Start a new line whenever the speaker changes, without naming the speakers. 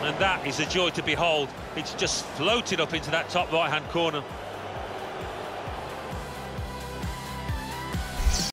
And that is a joy to behold. It's just floated up into that top right-hand corner.